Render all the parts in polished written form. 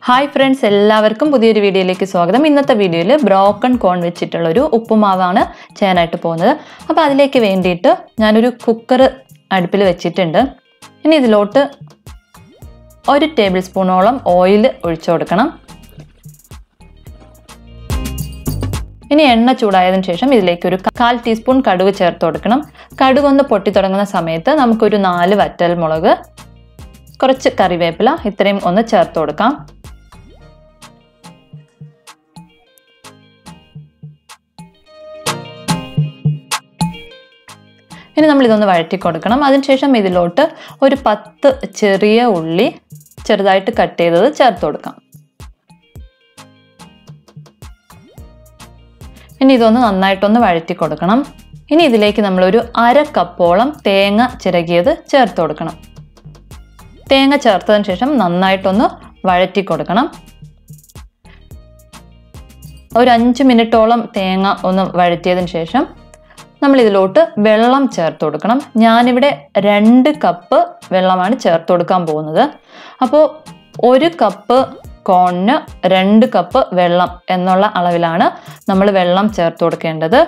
Hi friends, എല്ലാവർക്കും പുതിയൊരു വീഡിയോയിലേക്ക് സ്വാഗതം. ഇന്നത്തെ വീഡിയോയിൽ ബ്രോക്കൺ കോൺ വെച്ചിട്ടുള്ള ഒരു ഉപ്പുമാവാണ് ചെയ്യാനായിട്ട് പോകുന്നത്. അപ്പോൾ അതിലേക്ക് വേണ്ടിയിട്ട് ഞാൻ ഒരു കുക്കർ അടുപ്പിൽ വെച്ചിട്ടുണ്ട്. ഇനി ഇതിലോട്ട് 1 ടേബിൾ സ്പൂണോളം ഓയിൽ ഒഴിച്ചു കൊടുക്കണം. ഇനി എണ്ണ ചൂടായതിനു ശേഷം ഇതിലേക്ക് ഒരു 1/4 ടീസ്പൂൺ കടുക് ചേർത്ത് കൊടുക്കണം. കടുക് ഒന്ന് പൊട്ടി തുടങ്ങുന്ന സമയത്ത് നമുക്കൊരു 4 വറ്റൽമുളക്, കുറച്ച് കറിവേപ്പില ഇത്രയും ഒന്ന് ചേർത്ത് കൊടുക്കാം. ഇനി നമ്മൾ ഇതൊന്ന് വഴറ്റി കൊടുക്കണം. അതിനുശേഷം ഇതിലോട്ട് ഒരു 10 ചെറിയ ഉള്ളി ചെറുതായിട്ട് കട്ട് ചെയ്തത് ചേർത്ത് കൊടുക്കാം. ഇനി ഇതൊന്ന് നന്നായിട്ടൊന്ന് വഴറ്റി കൊടുക്കണം. ഇനി ഇതിലേക്ക് നമ്മളൊരു 1/2 കപ്പോളം തേങ്ങ ചിരകിയത് ചേർത്ത് കൊടുക്കണം. തേങ്ങ ചേർത്തതിന് ശേഷം നന്നായിട്ടൊന്ന് വഴറ്റി കൊടുക്കണം. ഒരു 5 മിനിറ്റോളം തേങ്ങ ഒന്ന് വഴറ്റിയതിന് ശേഷം നമ്മൾ ഇതിലോട്ട് വെള്ളം ചേർത്ത് കൊടുക്കണം. ഞാനിവിടെ 2 കപ്പ് വെള്ളമാണ് ചേർത്ത് കൊടുക്കാൻ പോകുന്നത്. അപ്പോൾ 1 കപ്പ് കോണിന് 2 കപ്പ് വെള്ളം എന്നുള്ള അളവിലാണ് നമ്മൾ വെള്ളം ചേർത്ത് കൊടുക്കേണ്ടത്.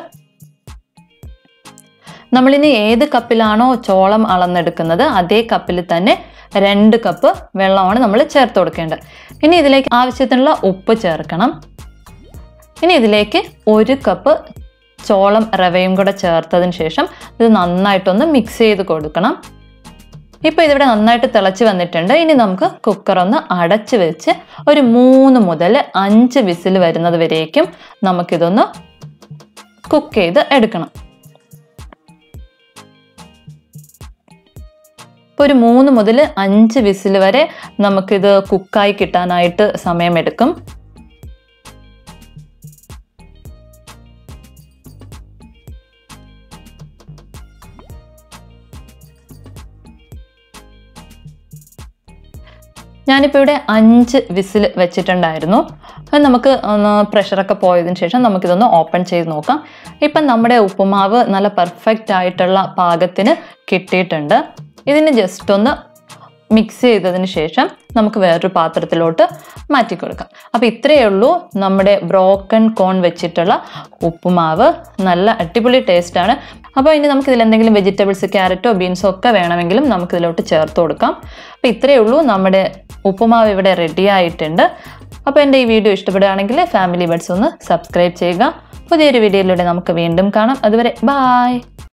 നമ്മളിനി ഏത് കപ്പിലാണോ ചോളം അളന്നെടുക്കുന്നത് അതേ കപ്പിൽ തന്നെ 2 കപ്പ് വെള്ളമാണ് നമ്മൾ ചേർത്ത് കൊടുക്കേണ്ടത്. ഇനി ഇതിലേക്ക് ആവശ്യത്തിനുള്ള ഉപ്പ് ചേർക്കണം. ഇനി ഇതിലേക്ക് 1 കപ്പ് ചോളം റവയും കൂടെ ചേർത്തതിന് ശേഷം ഇത് നന്നായിട്ടൊന്ന് മിക്സ് ചെയ്ത് കൊടുക്കണം. ഇപ്പോൾ ഇതിവിടെ നന്നായിട്ട് തിളച്ച് വന്നിട്ടുണ്ട്. ഇനി നമുക്ക് കുക്കർ ഒന്ന് അടച്ച് വെച്ച് ഒരു 3 മുതൽ 5 വിസിൽ വരുന്നത് വരേക്കും നമുക്കിതൊന്ന് കുക്ക് ചെയ്ത് എടുക്കണം. ഇപ്പോൾ ഒരു 3 മുതൽ 5 വിസിൽ വരെ നമുക്കിത് കുക്കായി കിട്ടാനായിട്ട് സമയമെടുക്കും. ഞാനിപ്പോൾ ഇവിടെ 5 വിസിൽ വെച്ചിട്ടുണ്ടായിരുന്നു. അത് നമുക്ക് ഒന്ന് പ്രഷറൊക്കെ പോയതിന് ശേഷം നമുക്കിതൊന്ന് ഓപ്പൺ ചെയ്ത് നോക്കാം. ഇപ്പം നമ്മുടെ ഉപ്പുമാവ് നല്ല പെർഫെക്റ്റ് ആയിട്ടുള്ള പാകത്തിന് കിട്ടിയിട്ടുണ്ട്. ഇതിന് ജസ്റ്റ് ഒന്ന് മിക്സ് ചെയ്തതിന് ശേഷം നമുക്ക് വേറൊരു പാത്രത്തിലോട്ട് മാറ്റി കൊടുക്കാം. അപ്പോൾ ഇത്രയേ ഉള്ളൂ നമ്മുടെ ബ്രോക്കൺ കോൺ വെച്ചിട്ടുള്ള ഉപ്പുമാവ്. നല്ല അടിപൊളി ടേസ്റ്റാണ്. അപ്പോൾ ഇനി നമുക്കിതിൽ എന്തെങ്കിലും വെജിറ്റബിൾസ്, ക്യാരറ്റോ ബീൻസോ ഒക്കെ വേണമെങ്കിലും നമുക്കിതിലോട്ട് ചേർത്ത് കൊടുക്കാം. അപ്പോൾ ഇത്രയേ ഉള്ളൂ, നമ്മുടെ ഉപ്പുമാവ് ഇവിടെ റെഡി ആയിട്ടുണ്ട്. അപ്പോൾ എൻ്റെ ഈ വീഡിയോ ഇഷ്ടപ്പെടുകയാണെങ്കിൽ ഫാമിലി ബഡ്സ് ഒന്ന് സബ്സ്ക്രൈബ് ചെയ്യുക. പുതിയൊരു വീഡിയോയിലൂടെ നമുക്ക് വീണ്ടും കാണാം. അതുവരെ ബൈ.